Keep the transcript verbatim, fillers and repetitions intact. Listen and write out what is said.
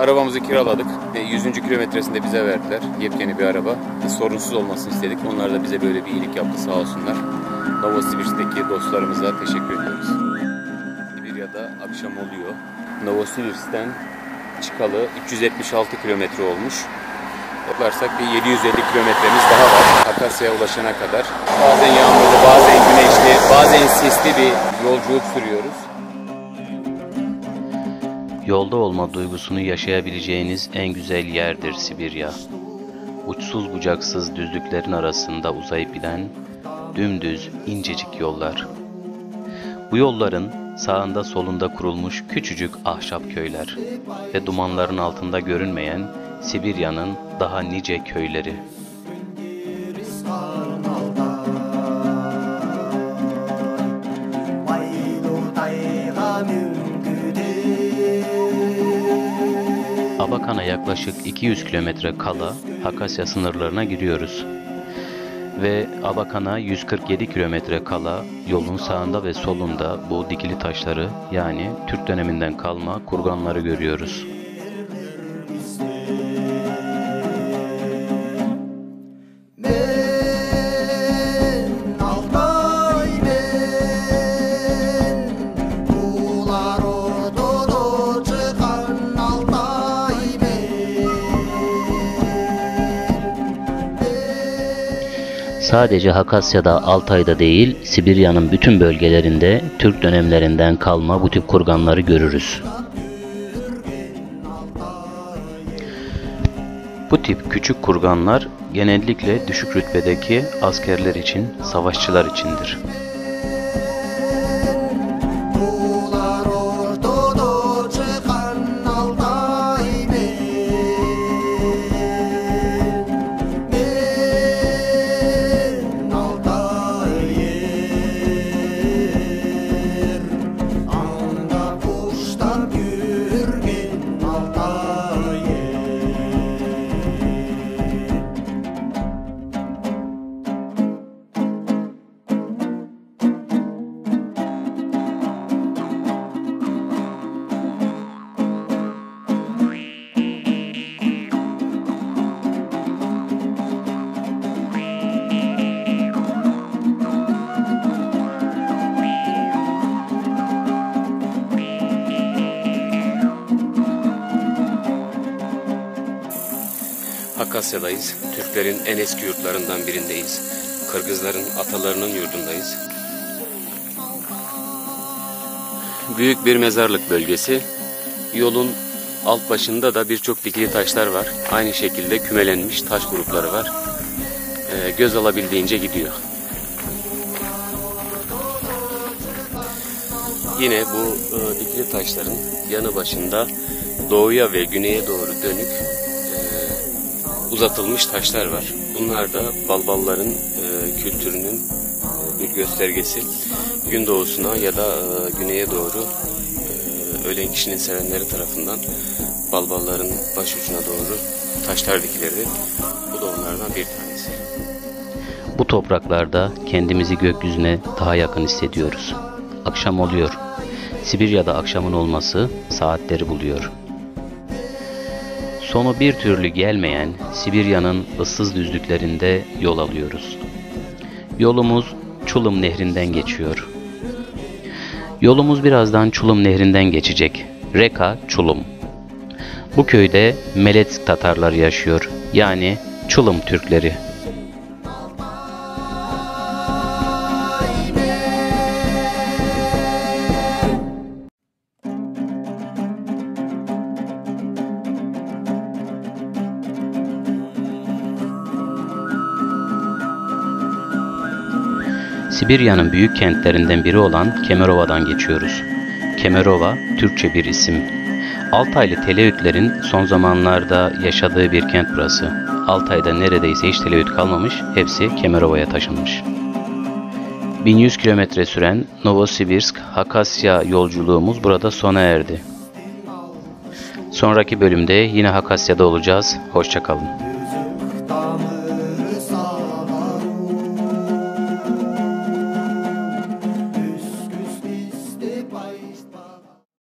Arabamızı kiraladık ve yüzüncü kilometresinde bize verdiler. Yepyeni bir araba. Sorunsuz olmasını istedik. Onlar da bize böyle bir iyilik yaptı sağ olsunlar. Novosibirsk'teki dostlarımıza teşekkür ediyoruz. Sibirya'da akşam oluyor. Novosibirsk'ten çıkalı üç yüz yetmiş altı kilometre olmuş. Toplarsak bir yedi yüz elli kilometremiz daha var. Hakasya'ya ulaşana kadar. Bazen yağmurlu, bazen güneşli, bazen sisli bir yolculuk sürüyoruz. Yolda olma duygusunu yaşayabileceğiniz en güzel yerdir Sibirya. Uçsuz bucaksız düzlüklerin arasında uzayıp giden dümdüz incecik yollar. Bu yolların sağında solunda kurulmuş küçücük ahşap köyler ve dumanların altında görünmeyen Sibirya'nın daha nice köyleri. Abakan'a yaklaşık iki yüz kilometre kala Hakasya sınırlarına giriyoruz. Ve Abakan'a yüz kırk yedi kilometre kala yolun sağında ve solunda bu dikili taşları, yani Türk döneminden kalma kurganları görüyoruz. Sadece Hakasya'da, Altay'da değil, Sibirya'nın bütün bölgelerinde Türk dönemlerinden kalma bu tip kurganları görürüz. Bu tip küçük kurganlar genellikle düşük rütbedeki askerler için, savaşçılar içindir. Hakasya'dayız. Türklerin en eski yurtlarından birindeyiz. Kırgızların atalarının yurdundayız. Büyük bir mezarlık bölgesi. Yolun alt başında da birçok dikili taşlar var. Aynı şekilde kümelenmiş taş grupları var. Ee, göz alabildiğince gidiyor. Yine bu e, dikili taşların yanı başında doğuya ve güneye doğru dönük uzatılmış taşlar var. Bunlar da Balbalların e, kültürünün e, bir göstergesi. Gündoğusuna ya da e, güneye doğru e, ölen kişinin sevenleri tarafından Balbalların başucuna doğru taşlar dikilirdi. Bu da onlardan bir tanesi. Bu topraklarda kendimizi gökyüzüne daha yakın hissediyoruz. Akşam oluyor. Sibirya'da akşamın olması saatleri buluyor. Sonu bir türlü gelmeyen Sibirya'nın ıssız düzlüklerinde yol alıyoruz. Yolumuz Çulum Nehri'nden geçiyor. Yolumuz birazdan Çulum Nehri'nden geçecek. Reka, Çulum. Bu köyde Meletsk Tatarları yaşıyor. Yani Çulum Türkleri. Sibirya'nın büyük kentlerinden biri olan Kemerova'dan geçiyoruz. Kemerova, Türkçe bir isim. Altaylı Teleütlerin son zamanlarda yaşadığı bir kent burası. Altay'da neredeyse hiç Teleüt kalmamış, hepsi Kemerova'ya taşınmış. bin yüz kilometre süren Novosibirsk-Hakasya yolculuğumuz burada sona erdi. Sonraki bölümde yine Hakasya'da olacağız. Hoşça kalın.